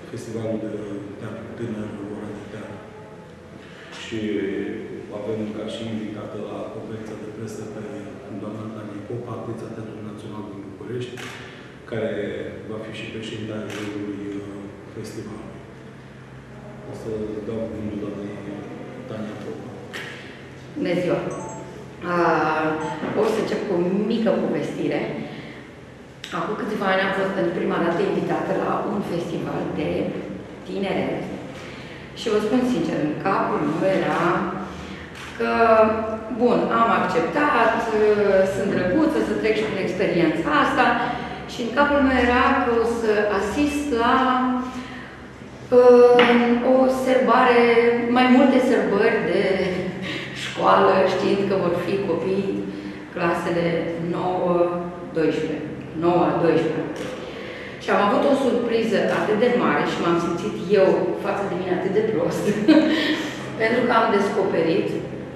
festivalul de teatru tânăr, ora de teatru. Și avem ca și invitată la conferința de presă pe doamna Tania Popa, actrița Teatrului Național din București, care va fi și președinta jurului festivalului. O să dau cuvântul doamnei Tania Popa. Bună ziua! O să încep cu o mică povestire. Acum câțiva ani am fost pentru prima dată invitată la un festival de tineret. Și vă spun sincer, în capul meu era că, bun, am acceptat, sunt drăguță să trec și prin experiența asta și în capul meu era că o să asist la o sărbare, mai multe sărbări de școală, știind că vor fi copii clasele 9-12. 9-12. Și am avut o surpriză atât de mare și m-am simțit eu față de mine atât de prost, pentru că am descoperit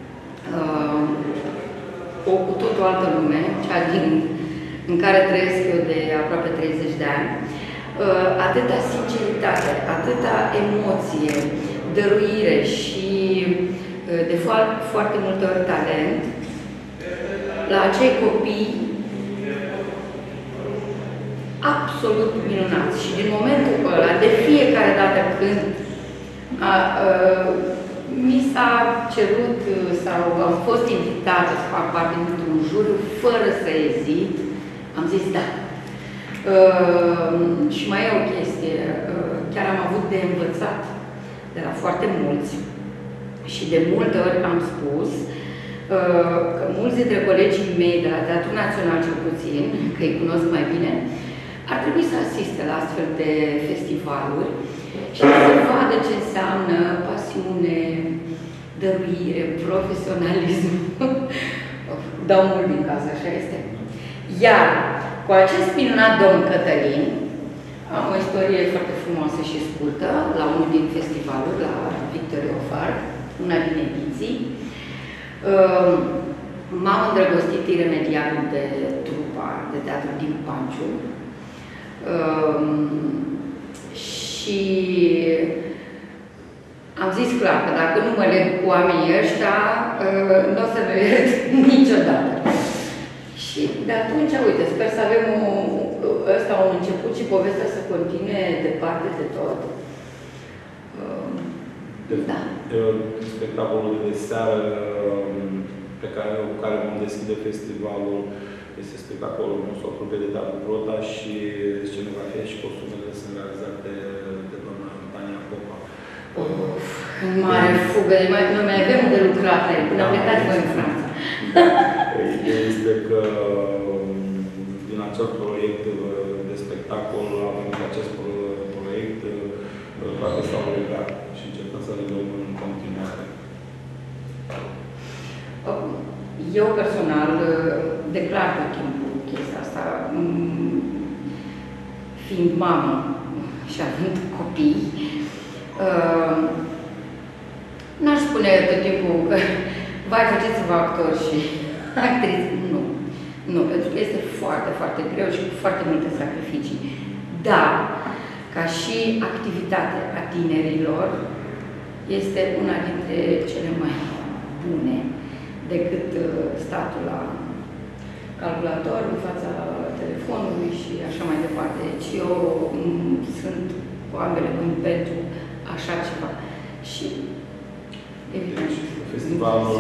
o cu totul altă lume, cea în care trăiesc eu de aproape 30 de ani, atâta sinceritate, atâta emoție, dăruire și de foarte multe ori talent la acei copii absolut minunați. Și din momentul ăla, de fiecare dată când mi s-a cerut sau am fost invitată să fac parte dintr-un juriu, fără să ezit, am zis da. Și mai e o chestie, chiar am avut de învățat de la foarte mulți și de multe ori am spus că mulți dintre colegii mei de la Teatrul Național, cel puțin, că îi cunosc mai bine, ar trebui să asiste la astfel de festivaluri și să vadă ce înseamnă pasiune, dăruire, profesionalism. Dau mult din casă, așa este. Iar cu acest minunat domn Cătălin, am o istorie foarte frumoasă și scurtă la unul din festivaluri, la Victoria Ofar, una din ediții. M-am îndrăgostit iremediabil de trupa de teatru din Panciu și am zis clar că dacă nu mă leg cu oamenii ăștia, nu o să mă leg niciodată. Și de atunci, uite, sper să avem ăsta un început și povestea să continue departe de tot. Da. Spectacolul de seară cu care vom deschide festivalul este spectacolul nostru apropiat de Teatru Prota și scenografia și costumele sunt realizate de doamna Tania Popa. În mare fugă, noi mai avem de lucrat până am plecat voi în Franța. Ideea este că din acel proiect de spectacol avem acest proiect toate s-au legat și încercăm să le dăm în continuare. Eu personal declar tot timpul chestia asta, fiind mamă și având copii, n-aș spune tot timpul că vai, faceți-vă actori și actriți. Nu. Nu, pentru că este foarte, foarte greu și cu foarte multe sacrificii. Dar, ca și activitate a tinerilor, este una dintre cele mai bune decât statul la calculator, în fața telefonului și așa mai departe. Deci eu sunt cu ambele mâini pentru așa ceva. Și, evident, festivalul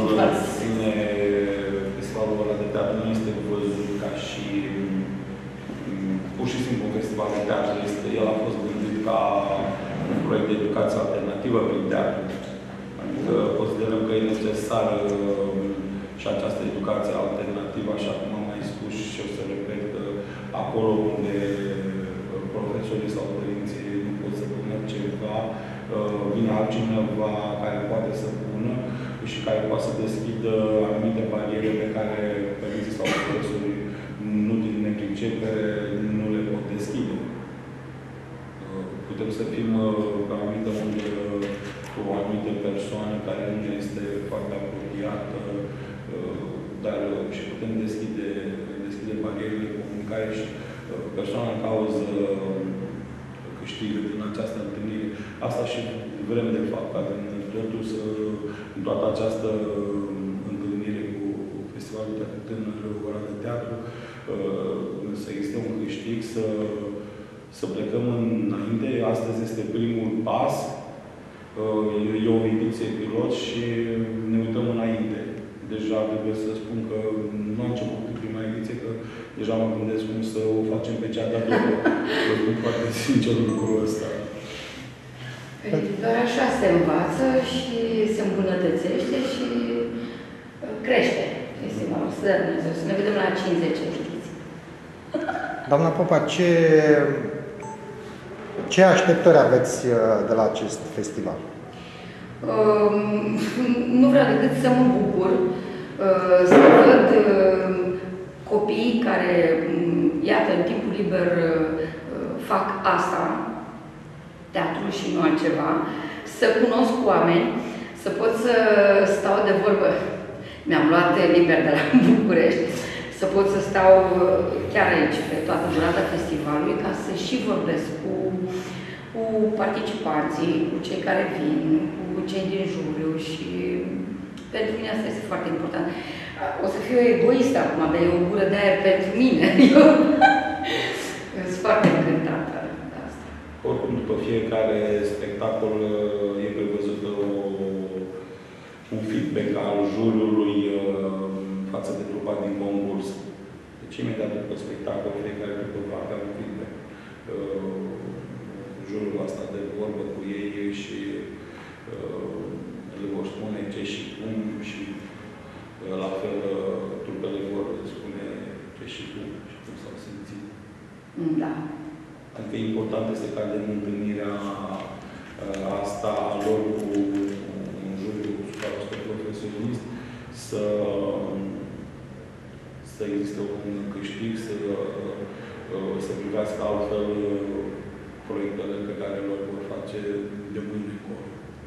ăla de teatru nu este văzut ca și pur și simplu un festival de teatru. El a fost gândit ca un proiect de educație alternativă prin teatru. Adică considerăm că e necesară și această educație alternativă, așa cum am mai spus și o să repet, acolo unde profesorii sau părinții nu pot să pună ceva, vine altcineva care poate să pună și care poate să deschidă anumite bariere pe care părinții sau profesorii, nu din nepricepere, nu le pot deschide. Putem să fim pe anumite unde cu o anumită persoană care nu este foarte apropiată, dar și putem deschide barierele de comunicare și persoana în cauză câștigă din această întâlnire. Asta și vrem de fapt, ca totul să, în toată această întâlnire cu Festivalul de Tânără Ora de Teatru, să existe un câștig, să plecăm înainte. Astăzi este primul pas. E o ediție pilot și ne uităm înainte. Deja trebuie să spun că nu am început cu prima ediție, că deja mă gândesc cum să o facem pe cea de-a doua. Vă spun foarte sincer lucrul ăsta. Doar așa se învață și se îmbunătățește și crește festivalul. Să dea Dumnezeu, să ne vedem la 50 ediții. Doamna Popa, ce așteptări aveți de la acest festival? Nu vreau decât să mă bucur, să văd copiii care, iată, în timpul liber fac asta, teatru și nu altceva, să cunosc oameni, să pot să stau de vorbă. Mi-am luat liber de la București, să pot să stau chiar aici, pe toată durata festivalului, ca să și vorbesc cu participanții, cu cei care vin, cu cei din juriu și pentru mine asta este foarte important. O să fiu egoistă acum, dar e o gură de aer pentru mine. Eu sunt foarte încântată de asta. Oricum, după fiecare spectacol e prevăzut un feedback al juriului față de trupa din concurs. Deci, imediat după spectacol, fiecare trupă va avea un feedback. Jurul asta de vorbă cu ei și le vor spune ce și cum și la fel trupele vor spune ce și cum s-au simțit. Da. Adică important este ca din întâlnirea asta a lor cu un juriu profesionist să existe un câștig, să privească altfel proiectele pe care lor vor face de mâine încolo.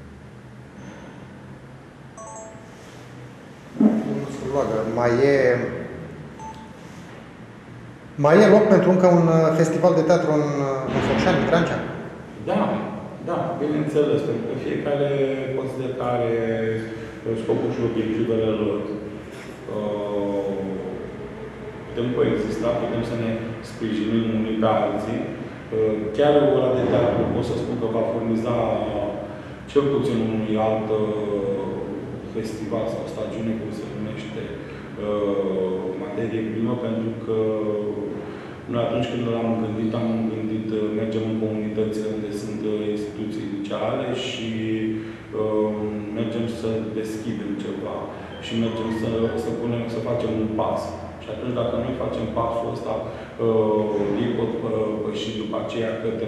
Mai e loc pentru încă un festival de teatru în Focșani, în Crancea? Da, bineînțeles, pentru că fiecare consider că are scopul și obiectivele lor. Putem coexista, putem să ne sprijinim unii pe alții. Chiar Ora de Teatru pot să spun că va furniza cel puțin unui alt festival sau stagiune, cum se numește, materie primă, pentru că noi atunci când l-am gândit, mergem în comunitățile unde sunt instituții liceale și mergem să deschidem ceva și mergem să facem un pas. Și atunci, dacă noi facem pasul ăsta, ei pot păși după aceea către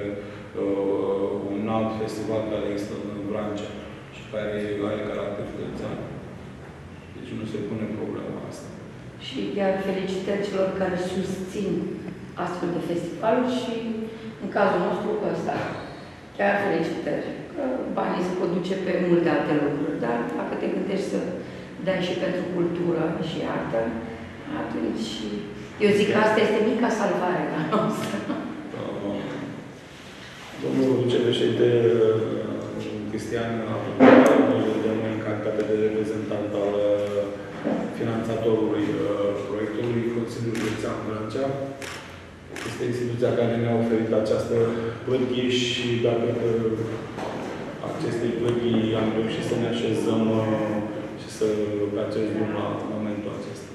un alt festival care există în Vrancea și care are caracter județean. Deci nu se pune problema asta. Și chiar felicitări celor care susțin astfel de festivaluri și, în cazul nostru, ăsta. Chiar felicitări. Că banii se pot duce pe multe alte lucruri, dar dacă te gândești să dai și pentru cultură și artă, atunci eu zic că asta este mica salvare a noastră. Domnul vicepreședinte Cristian a de noi în calitate de reprezentant al finanțatorului proiectului Consiliul Județean Vrancea. Este instituția care ne-a oferit această plătie și datorită acestei plătii am reușit să ne așezăm și să pe acest drum la momentul acesta.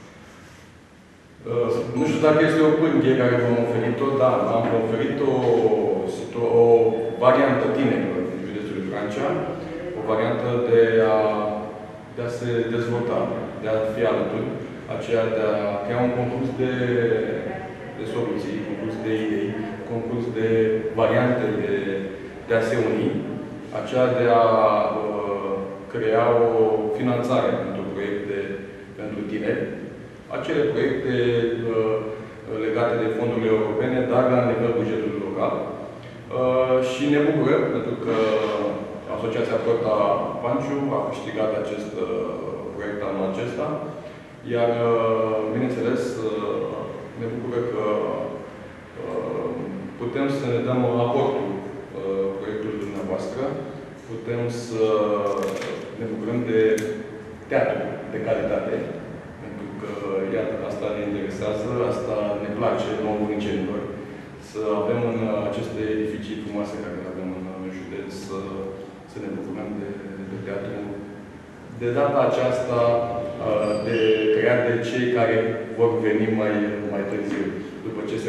Nu știu dacă este o pârghie care v-am oferit-o, dar am oferit o variantă tinerilor din județul Vrancea, o variantă de a se dezvolta, de a fi alături, aceea de a crea un concurs de soluții, concurs de idei, concurs de variante de a se uni, aceea de a crea o finanțare pentru proiecte pentru tineri, acele proiecte legate de fondurile europene, dar la nivel bugetului local. Și ne bucură, pentru că Asociația Porta Panciu a câștigat acest proiect anul acesta, iar, bineînțeles, ne bucură că putem să ne dăm aportul proiectului dumneavoastră, putem să ne bucurăm de teatru de calitate, pentru că, iată, asta ne interesează, asta ne place nouă bunicenilor, să avem în aceste edificii frumoase care le avem în județ, să ne bucurăm de teatru. De data aceasta, de creat de cei care vor veni mai târziu, după ce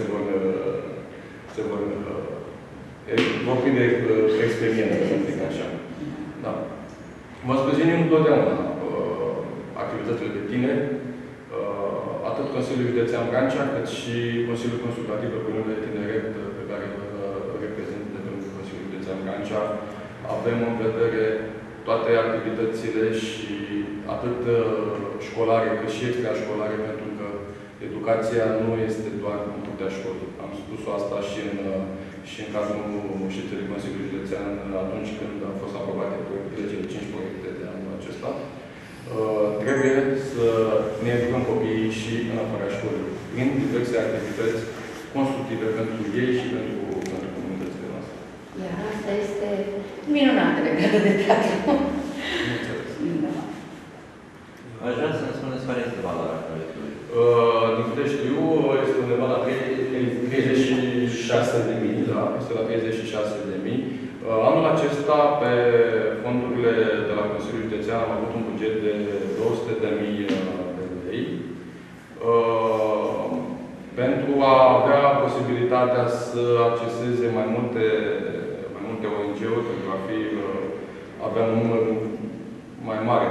vor prinde experiență, să zic așa. Da. Vă sprijinim întotdeauna activitățile de tineri, atât Consiliul Județean Vrancea, cât și Consiliul Consultativ pe Uniunea de Tineret, pe care îl reprezint de pe Consiliul Județean Vrancea. Avem în vedere toate activitățile și atât școlare, cât și extrașcolare, pentru că educația nu este doar în curtea școlii. Am spus asta și în cazul ședinței Consiliului Județean, atunci când au fost aprobate cele 5 proiecte de anul acesta. Trebuie să ne educăm copiii și în afara școlii, prin diverse activități constructive pentru ei și pentru comunitățile noastre. Iar asta este minunată legată de teatru. Da. Aș vrea să ne spuneți care este valoarea proiectului. Din câte știu, este undeva la 36.000, da? Este la 36.000. Anul acesta, pe fondurile de la Consiliul Județean, am avut un buget de 200.000 de lei pentru a avea posibilitatea să acceseze mai multe ONG-uri, pentru a avea un număr mai mare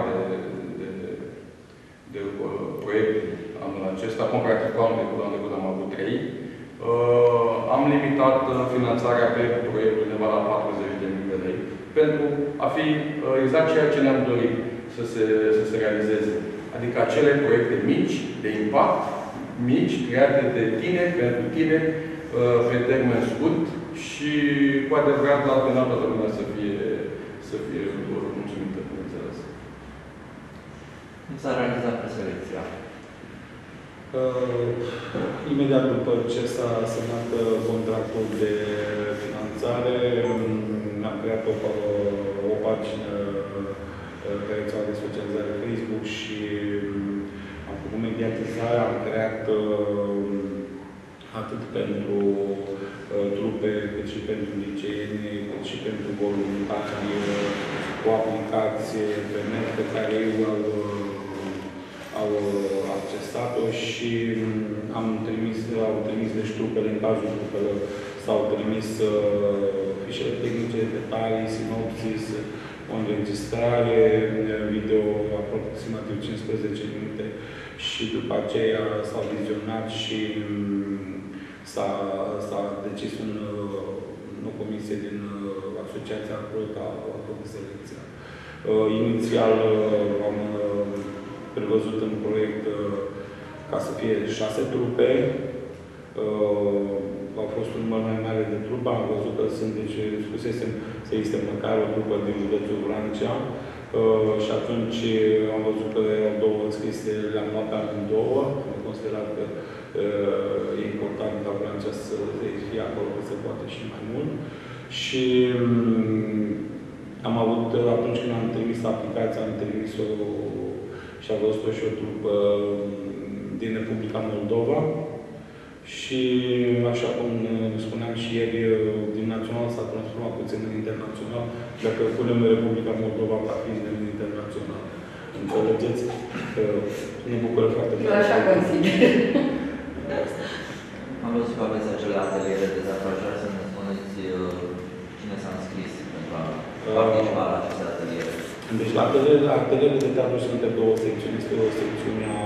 de proiecte anul acesta. Comparativ cu anul trecut am avut 3. Am limitat finanțarea pe proiectul undeva la 40.000 de lei pentru a fi exact ceea ce ne-am dorit să se realizeze. Adică acele proiecte mici, de impact, mici, create de tineri, pentru tineri, pe termen scurt și cu adevărat la final toată lumea să fie mulțumită, bineînțeles. Cum s-a realizat preselecția? Imediat după ce s-a semnat contractul de finanțare, am creat o pagină pe rețeaua de socializare Facebook și am făcut mediatizarea, am creat atât pentru trupe, cât și pentru liceeni, cât și pentru voluntari, cu aplicație pe net pe care ei au accesat-o și au trimis deci trupele, în cazul trupelor, s-au trimis fișele tehnice, detalii, sinopsis, o înregistrare, video aproximativ 15 minute și după aceea s-a vizionat și s-a decis o comisie din Asociația Prota a făcut selecția. Inițial am prevăzut în proiect ca să fie 6 trupe. Au fost un număr mai mare de trupe. Am văzut că sunt, deci, spusesem să existe măcar o trupă din județul Vrancea. Și atunci am văzut că erau 2 înscrise, le-am luat pe amândouă. Am considerat că e important ca Vrancea să fie acolo, că se poate și mai mult. Și am avut, atunci când am trimis aplicația, am trimis-o și a văzut-o și o trupă din Republica Moldova. Și, așa cum spuneam și ieri, din național s-a transformat puțin în internațional. Dacă punem Republica Moldova ca fiind în internațional. Înțelegeți? Ne bucură foarte mult. Eu așa consider. Am văzut că aveți acele ateliere de teatru. Aș vrea să ne spuneți cine s-a înscris pentru a participa la aceste ateliere. Deci, la atelierele de teatru sunt pe 2 secțiuni. Este o secțiune a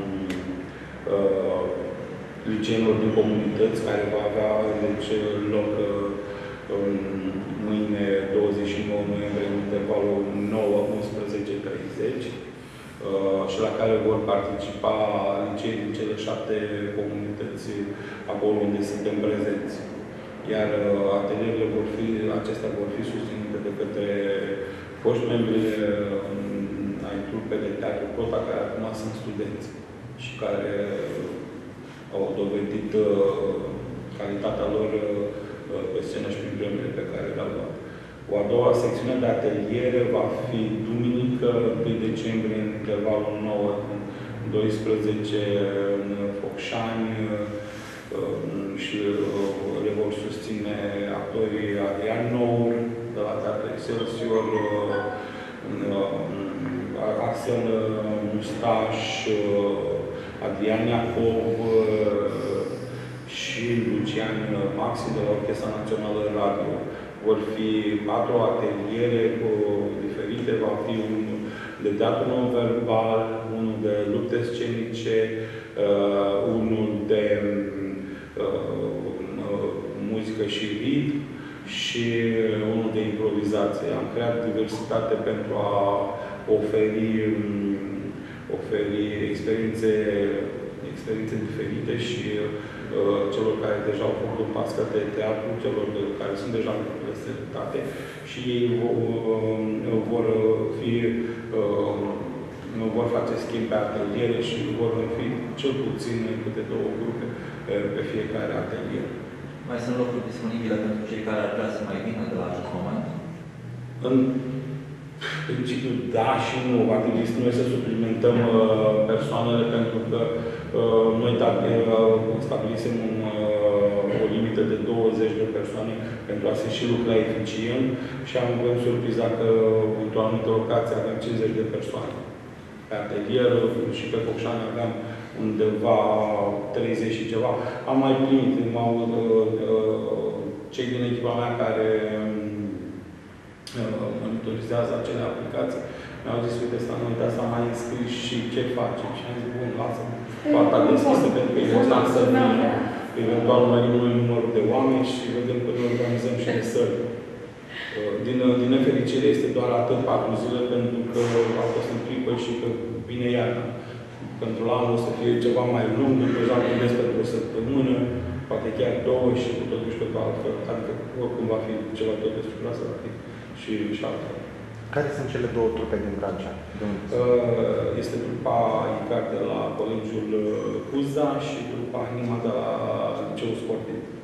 liceenilor din comunități, care va avea deci, loc mâine, 29 noiembrie, în intervalul 9-11:30, și la care vor participa liceii din cele 7 comunități acolo unde suntem prezenți. Iar atelierele acestea vor fi susținute de către foști membri ai trupe de teatru Prota, care acum sunt studenți și care au dovedit calitatea lor pe scenă și prin premiile pe care le-au luat. O a doua secțiune de ateliere va fi duminică, 1 decembrie, în intervalul 9-12 în Focșani și le vor susține actorii Adrian Nour de la Teatrul Excelsior, Axel Mustaș, Adrian Iacov și Lucian Maxim de la Orchestra Națională Radio. Vor fi 4 ateliere diferite, va fi unul de teatru non-verbal, unul de lupte scenice, unul de muzică și ritm și unul de improvizație. Am creat diversitate pentru a oferi experiențe diferite și celor care deja au făcut un pas către teatru, celor care sunt deja în universitate și ei vor face schimb pe ateliere și vor fi cel puțin câte 2 grupe pe fiecare atelier. Mai sunt locuri disponibile pentru cei care ar vrea să mai vină de la acest moment? În principiu, da și nu. Va trebui noi să suplimentăm persoanele pentru că noi stabilisem o limită de 20 de persoane pentru a se și lucra eficient și am avut surpriza că într-o anumită locație avem 50 de persoane. Pe atelier și pe Focșani aveam undeva 30 și ceva. Am mai primit, cei din echipa mea care monitorizează acele aplicații, mi-au zis, uite, s-a mai înscris și ce facem? Și am zis, bun, lasă poarta deschisă, pentru că e important să vină, eventual mărim noi numărul de oameni și vedem că noi organizăm și de sări. Din nefericire este doar atât 4 zile, pentru că a fost în pripă și că vine iarna. Pentru la anul o să fie ceva mai lung, deja gândesc pentru o săptămână, poate chiar 2 și totuși pe altfel. Adică oricum va fi ceva tot despre asta, va fi și altfel. Care sunt cele 2 trupe din Vrancea? Este trupa ICAR de la Colegiul Cuza și trupa Anima de la Liceul Sportiv.